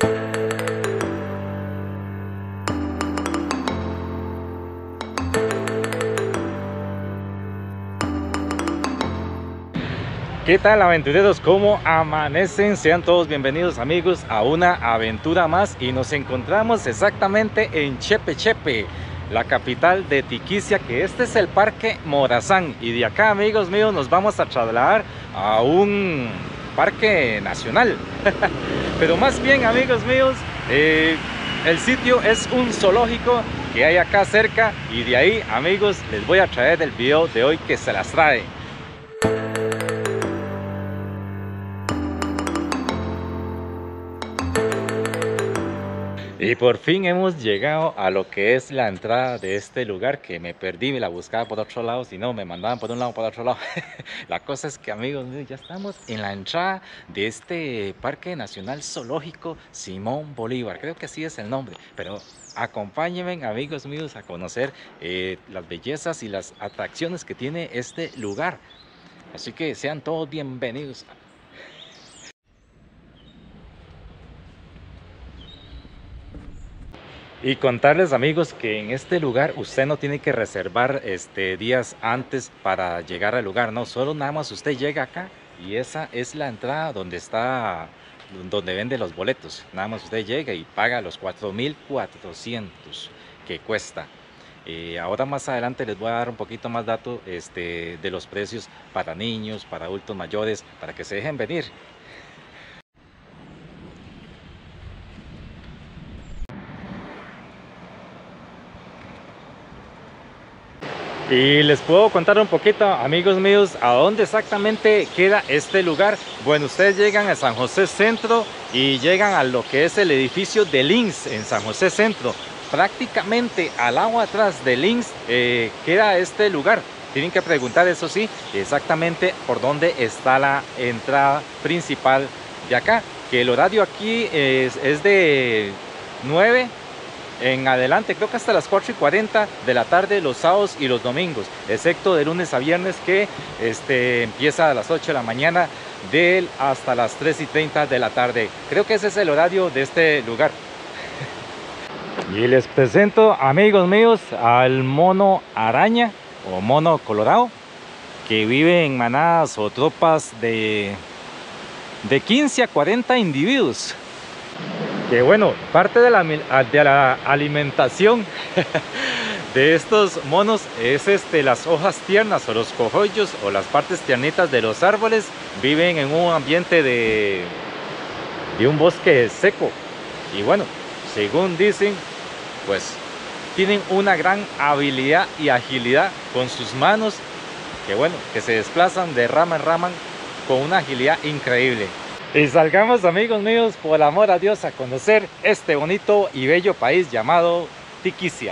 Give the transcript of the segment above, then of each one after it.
¿Qué tal, aventureros? ¿Cómo amanecen? Sean todos bienvenidos, amigos, a una aventura más, y nos encontramos exactamente en Chepe Chepe, la capital de Tiquicia, que este es el Parque Morazán, y de acá, amigos míos, nos vamos a trasladar a un parque nacional. Pero más bien, amigos míos, el sitio es un zoológico que hay acá cerca, y de ahí, amigos, les voy a traer el video de hoy que se las trae. Y por fin hemos llegado a lo que es la entrada de este lugar, que me perdí, me la buscaba por otro lado, si no me mandaban por un lado, por otro lado. La cosa es que, amigos míos, ya estamos en la entrada de este Parque Nacional Zoológico Simón Bolívar, creo que así es el nombre, pero acompáñenme, amigos míos, a conocer las bellezas y las atracciones que tiene este lugar. Así que sean todos bienvenidos. Y contarles, amigos, que en este lugar usted no tiene que reservar días antes para llegar al lugar, no, solo nada más usted llega acá y esa es la entrada donde vende los boletos. Nada más usted llega y paga los 4.400 que cuesta. Ahora más adelante les voy a dar un poquito más datos de los precios para niños, para adultos mayores, para que se dejen venir. Y les puedo contar un poquito, amigos míos, a dónde exactamente queda este lugar. Bueno, ustedes llegan a San José Centro y llegan a lo que es el edificio de Links en San José Centro. Prácticamente al lado atrás de Links queda este lugar. Tienen que preguntar, eso sí, exactamente por dónde está la entrada principal de acá. Que el horario aquí es de 9 en adelante, creo que hasta las 4:40 de la tarde los sábados y los domingos, excepto de lunes a viernes, que empieza a las 8 de la mañana hasta las 3:30 de la tarde. Creo que ese es el horario de este lugar. Y les presento, amigos míos, al mono araña o mono colorado, que vive en manadas o tropas de 15 a 40 individuos. Que bueno, parte de la alimentación de estos monos es las hojas tiernas o los cogollos o las partes tiernitas de los árboles. Viven en un ambiente de un bosque seco, y bueno, según dicen, pues tienen una gran habilidad y agilidad con sus manos, que bueno, que se desplazan de rama en rama con una agilidad increíble. Y salgamos, amigos míos, por el amor a Dios, a conocer este bonito y bello país llamado Tiquicia.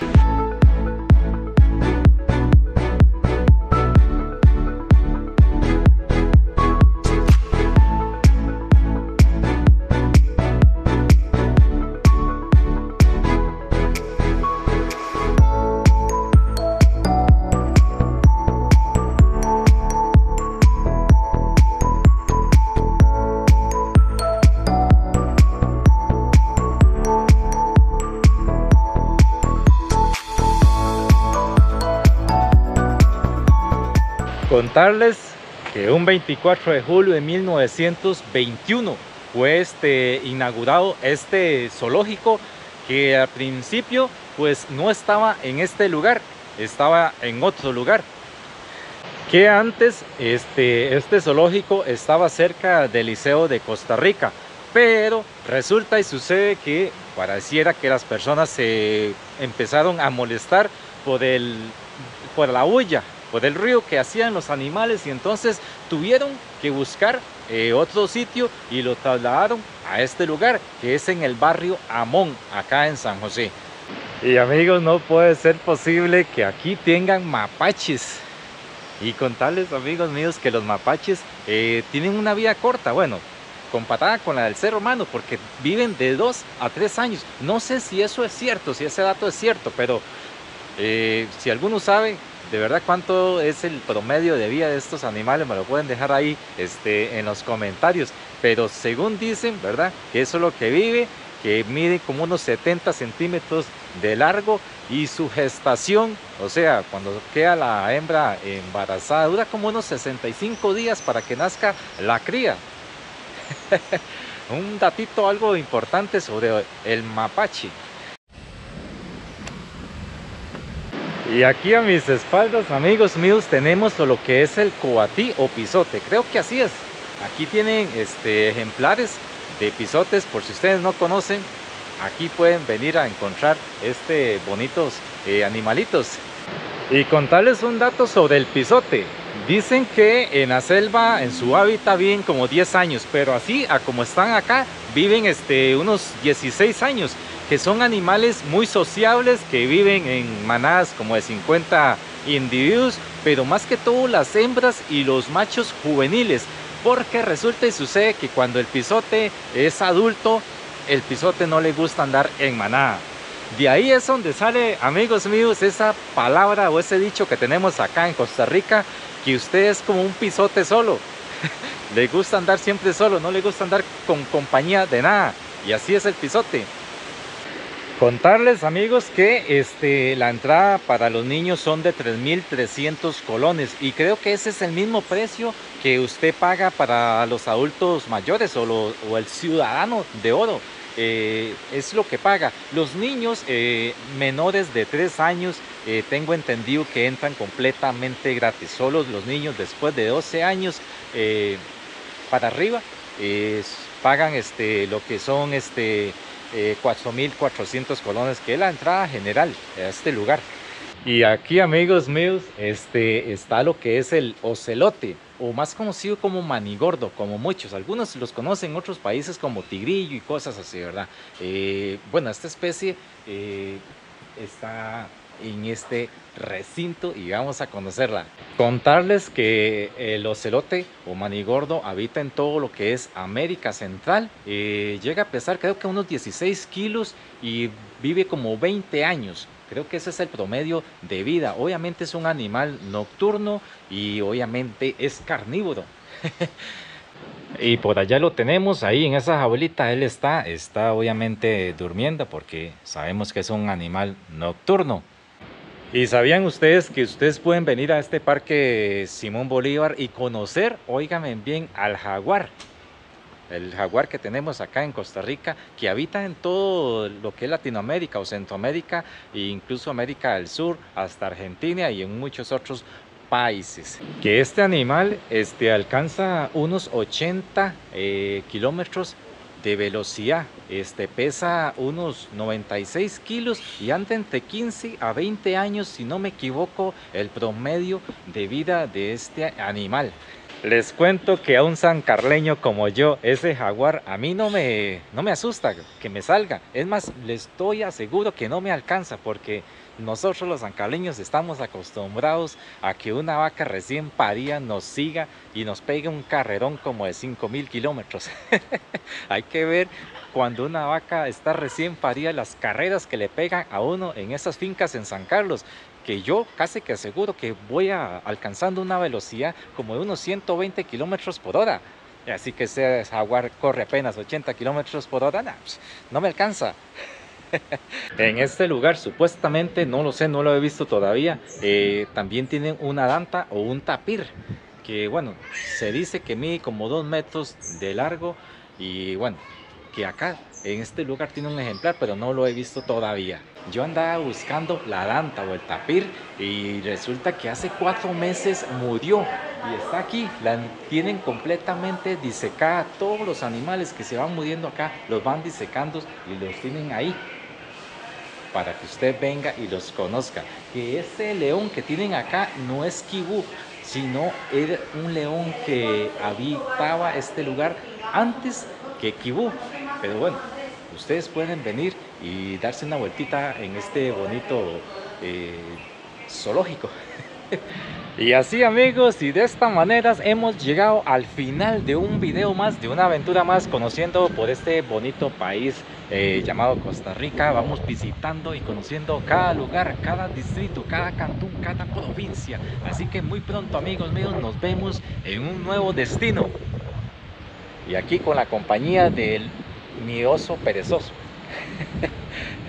Contarles que un 24 de julio de 1921 fue inaugurado este zoológico, que al principio pues no estaba en este lugar, estaba en otro lugar. Que antes este zoológico estaba cerca del Liceo de Costa Rica, pero resulta y sucede que pareciera que las personas se empezaron a molestar por la bulla, por el ruido que hacían los animales, y entonces tuvieron que buscar otro sitio y lo trasladaron a este lugar, que es en el barrio Amón, acá en San José. Y amigos, no puede ser posible que aquí tengan mapaches. Y contarles, amigos míos, que los mapaches tienen una vida corta, bueno, comparada con la del ser humano, porque viven de 2 a 3 años. No sé si eso es cierto, si ese dato es cierto, pero si alguno sabe, de verdad cuánto es el promedio de vida de estos animales, me lo pueden dejar ahí en los comentarios. Pero según dicen, ¿verdad? Que eso es lo que vive, que mide como unos 70 centímetros de largo y su gestación, o sea, cuando queda la hembra embarazada, dura como unos 65 días para que nazca la cría. Un datito algo importante sobre el mapache. Y aquí a mis espaldas, amigos míos, tenemos lo que es el coatí o pisote. Creo que así es. Aquí tienen ejemplares de pisotes, por si ustedes no conocen. Aquí pueden venir a encontrar bonitos animalitos. Y contarles un dato sobre el pisote. Dicen que en la selva, en su hábitat, viven como 10 años, pero así a como están acá, viven unos 16 años, que son animales muy sociables, que viven en manadas como de 50 individuos, pero más que todo las hembras y los machos juveniles, porque resulta y sucede que cuando el pisote es adulto, el pisote no le gusta andar en manada. De ahí es donde sale, amigos míos, esa palabra o ese dicho que tenemos acá en Costa Rica, que usted es como un pisote solo. Le gusta andar siempre solo, no le gusta andar con compañía de nada. Y así es el pisote. Contarles, amigos, que la entrada para los niños son de 3.300 colones. Y creo que ese es el mismo precio que usted paga para los adultos mayores o el ciudadano de oro. Es lo que paga. Los niños menores de 3 años tengo entendido que entran completamente gratis. Solo los niños después de 12 años para arriba pagan lo que son 4.400 colones, que es la entrada general a este lugar. Y aquí, amigos míos, está lo que es el ocelote, o más conocido como manigordo, como muchos. Algunos los conocen en otros países como tigrillo y cosas así, ¿verdad? Bueno, esta especie está en este recinto y vamos a conocerla. Contarles que el ocelote o manigordo habita en todo lo que es América Central. Llega a pesar creo que unos 16 kilos y vive como 20 años. Creo que ese es el promedio de vida. Obviamente es un animal nocturno y obviamente es carnívoro. Y por allá lo tenemos, ahí en esa jaulita él está obviamente durmiendo, porque sabemos que es un animal nocturno. ¿Y sabían ustedes que ustedes pueden venir a este parque Simón Bolívar y conocer, óigame bien, al jaguar? El jaguar que tenemos acá en Costa Rica, que habita en todo lo que es Latinoamérica o Centroamérica e incluso América del Sur, hasta Argentina y en muchos otros países. Que este animal alcanza unos 80 kilómetros de velocidad, pesa unos 96 kilos y anda entre 15 a 20 años, si no me equivoco, el promedio de vida de este animal. Les cuento que a un sancarleño como yo, ese jaguar a mí no me asusta que me salga. Es más, les estoy aseguro que no me alcanza, porque nosotros los sancarleños estamos acostumbrados a que una vaca recién parida nos siga y nos pegue un carrerón como de 5.000 kilómetros. Hay que ver cuando una vaca está recién parida las carreras que le pegan a uno en esas fincas en San Carlos, que yo casi que aseguro que voy alcanzando una velocidad como de unos 120 kilómetros por hora. Así que ese jaguar corre apenas 80 kilómetros por hora, no me alcanza. En este lugar supuestamente, no lo sé, no lo he visto todavía, también tienen una danta o un tapir, que bueno, se dice que mide como 2 metros de largo, y bueno, que acá en este lugar tiene un ejemplar, pero no lo he visto todavía. Yo andaba buscando la danta o el tapir y resulta que hace 4 meses murió y está aquí. La tienen completamente disecada. Todos los animales que se van muriendo acá los van disecando y los tienen ahí para que usted venga y los conozca. Que este león que tienen acá no es kibú, sino era un león que habitaba este lugar antes que kibú. Pero bueno, ustedes pueden venir y darse una vueltita en este bonito zoológico. Y así amigos, y de esta manera hemos llegado al final de un video más, de una aventura más, conociendo por este bonito país llamado Costa Rica. Vamos visitando y conociendo cada lugar, cada distrito, cada cantón, cada provincia. Así que muy pronto amigos míos, nos vemos en un nuevo destino. Y aquí con la compañía del mi oso perezoso.